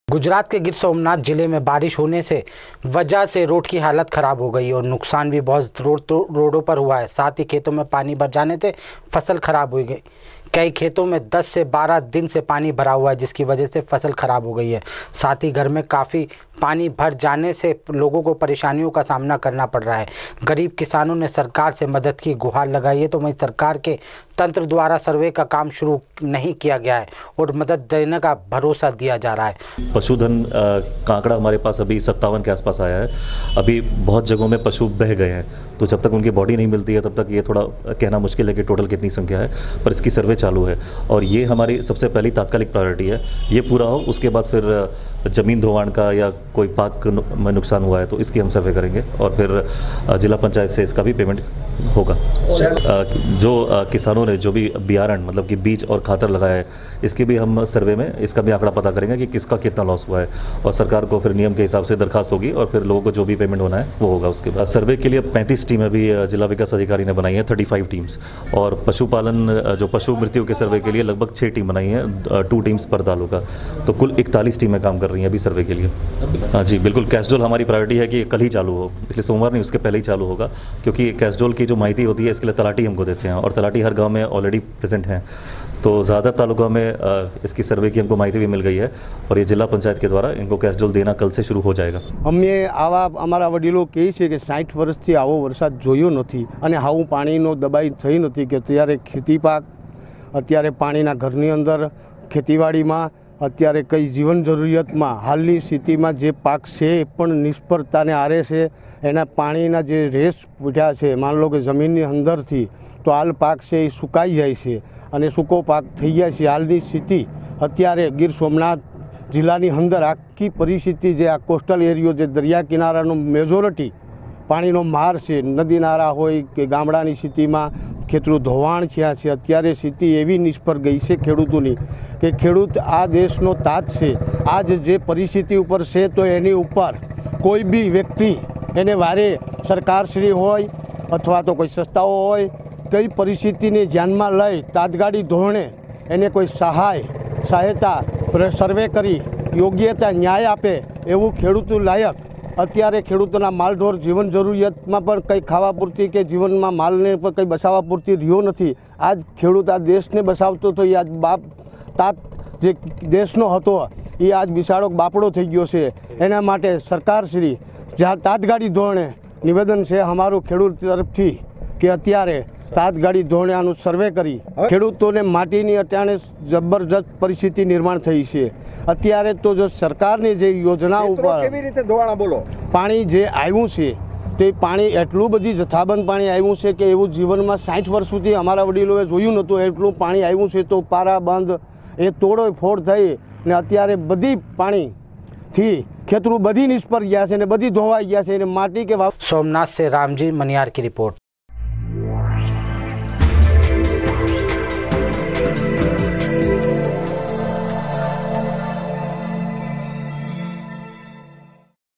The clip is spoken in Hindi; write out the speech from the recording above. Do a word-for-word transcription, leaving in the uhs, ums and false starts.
गुजरात के गिर सोमनाथ जिले में बारिश होने से वजह से रोड की हालत खराब हो गई और नुकसान भी बहुत रोड तो रोडों पर हुआ है। साथ ही खेतों में पानी भर जाने से फसल खराब हो गई। कई खेतों में दस से बारह दिन से पानी भरा हुआ है, जिसकी वजह से फसल खराब हो गई है। साथ ही घर में काफ़ी पानी भर जाने से लोगों को परेशानियों का सामना करना पड़ रहा है। गरीब किसानों ने सरकार से मदद की गुहार लगाई है, तो वहीं सरकार के तंत्र द्वारा सर्वे का काम शुरू नहीं किया गया है और मदद देने का भरोसा दिया जा रहा है। पशुधन का आंकड़ा हमारे पास अभी सत्तावन के आसपास आया है। अभी बहुत जगहों में पशु बह गए हैं, तो जब तक उनकी बॉडी नहीं मिलती है तब तक ये थोड़ा कहना मुश्किल है कि टोटल कितनी संख्या है, पर इसकी सर्वे चालू है और ये हमारी सबसे पहली तात्कालिक प्रायोरिटी है। ये पूरा हो, उसके बाद फिर ज़मीन धोवाण का या कोई पाक में नुकसान हुआ है तो इसकी हम सर्वे करेंगे और फिर जिला पंचायत से इसका भी पेमेंट होगा। जो किसानों ने जो भी बियारण मतलब कि बीज और खातर लगाया है, इसके भी हम सर्वे में इसका भी आंकड़ा पता करेंगे कि किसका कितना लॉस हुआ है और सरकार को फिर नियम के हिसाब से दरखास्त होगी और फिर लोगों को जो भी पेमेंट होना है वो होगा। उसके बाद सर्वे के लिए पैंतीस टीमें भी जिला विकास अधिकारी ने बनाई है, पैंतीस टीम्स, और पशुपालन जो पशु मृत्यु के सर्वे के लिए लगभग छः टीम बनाई है, टू टीम्स पर तालुका, तो कुल इकतालीस टीमें काम कर रही हैं अभी सर्वे के लिए। हाँ जी बिल्कुल, कैशडोल हमारी प्रायोरिटी है कि कल ही चालू हो, इसलिए सोमवार नहीं उसके पहले ही चालू होगा, क्योंकि कैशडोल की जो माहिती होती है इसके लिए तलाटी हमको देते हैं और तलाटी हर गाँव में ऑलरेडी प्रेजेंट हैं, तो ज़्यादा तालुका में इसकी सर्वे की हमको माहिती भी मिल गई है और ये जिला पंचायत के द्वारा इनको कैशडोल देना कल से शुरू हो जाएगा। अमे आवा अमारा वडीलो कहे छे कि साठ वर्षथी आवो वरसाद जोयो नथी अने हावुं पाणीनो दबाई थई नथी कि त्यारे खेती पाक अत्यारे पाणीना घरनी अंदर खेतीवाड़ीमां अत्यारे कई जीवन जरूरियातमां हालनी स्थितिमां जे पाक छे पण निष्फળતાને आरे छे, एना पाणीना जे रेस पूठ्या छे, मान लो कि जमीननी अंदरथी तो हाल पाक छे ए सुकाई जाय छे અને સૂકો પાક થઈ ગયા છે। હાલની સ્થિતિ અત્યારે ગીર સોમનાથ જિલ્લાની અંદર આખી પરિસ્થિતિ જે આ કોસ્ટલ એરિયો જે દરિયા કિનારાનો મેજોરિટી પાણીનો માર છે, નદી નાળા હોય કે ગામડાની સ્થિતિમાં ખેતરું ધોવાણ થયા છે। અત્યારે સ્થિતિ એવી નિષ્ફળ ગઈ છે ખેડૂતોની કે ખેડૂત આ દેશનો તાત છે। આજ જે પરિસ્થિતિ ઉપર છે તો એની ઉપર કોઈ બી વ્યક્તિ એને વારે સરકારશ્રી હોય અથવા તો કોઈ સંસ્થાઓ હોય कई परिस्थिति ने ध्यान में लई तात्कालिक धोरणे एने कोई सहाय सहायता सर्वे करी योग्यता न्याय आपे एवं खेडूतो लायक अत्यारे खेडूतोना मालढोर जीवन जरूरियात में पण कई खावा पूरती के जीवन में माल ने पण कई बसावा पूरती रह्यो नथी। आज खेडूत आ देश ने बसावतो तो आज बाप तात जे देशनो हतो ए आज बिसाड़ो बापड़ो थई गयो छे। एना माटे सरकारश्री ज्यां तात्कालिक धोरणे निवेदन छे अमारुं खेडूत तरफथी कि अत्यारे तात्कालिक धोरणे आनुं सर्वे करी खेडूतोने माटीनी अटाणे जबरदस्त परिस्थिति निर्माण थई छे। अत्यारे तो जो सरकारनी जे योजना उपर केवी रीते धोवाणा बोलो पाणी जे आव्युं छे ते पाणी एटलुं बधी जथ्थाबंध पाणी आव्युं छे कि एवुं जीवनमां साठ वर्ष सुधी अमारा वडीलोए जोयुं नहोतुं। एटलुं पाणी आव्युं छे तो पारा बंध ए तोड़ो फोड़ थई ने अत्यारे बधी पाणी थी खेतरू बधी निष्फળ गया छे ने बधी धोवाई गया छे ने माटी के वाव। सोमनाथ से रामजी मनियार की रिपोर्ट।